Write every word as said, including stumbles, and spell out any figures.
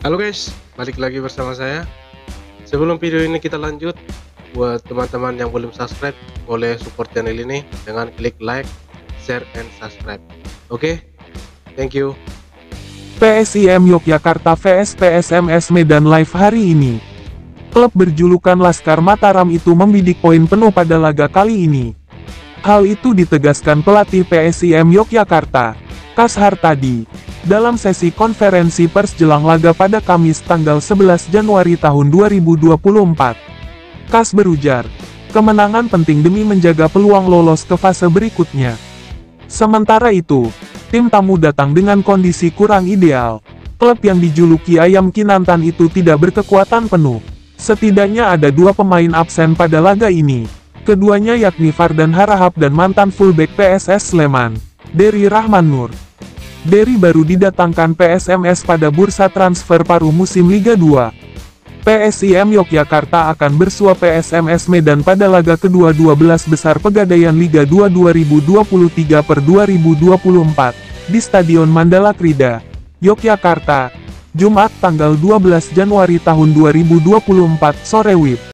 Halo guys, balik lagi bersama saya. Sebelum video ini kita lanjut, buat teman-teman yang belum subscribe, boleh support channel ini dengan klik like, share, and subscribe. Oke, thank you. P S I M Yogyakarta vs P S M S Medan live hari ini. Klub berjulukan Laskar Mataram itu membidik poin penuh pada laga kali ini. Hal itu ditegaskan pelatih P S I M Yogyakarta, Kas Hartadi, dalam sesi konferensi pers jelang laga pada Kamis tanggal sebelas Januari tahun dua ribu dua puluh empat. Kas berujar, kemenangan penting demi menjaga peluang lolos ke fase berikutnya. Sementara itu, tim tamu datang dengan kondisi kurang ideal. Klub yang dijuluki Ayam Kinantan itu tidak berkekuatan penuh. Setidaknya ada dua pemain absen pada laga ini. Keduanya yakni Fardan Harahap dan mantan fullback P S S Sleman, Dery Rahman Nur. Dery baru didatangkan P S M S pada bursa transfer paruh musim Liga dua. P S I M Yogyakarta akan bersua P S M S Medan pada laga kedua dua belas besar Pegadaian Liga dua dua ribu dua puluh tiga per dua ribu dua puluh empat, di Stadion Mandala Krida, Yogyakarta, Jumat tanggal dua belas Januari tahun dua ribu dua puluh empat sore W I B.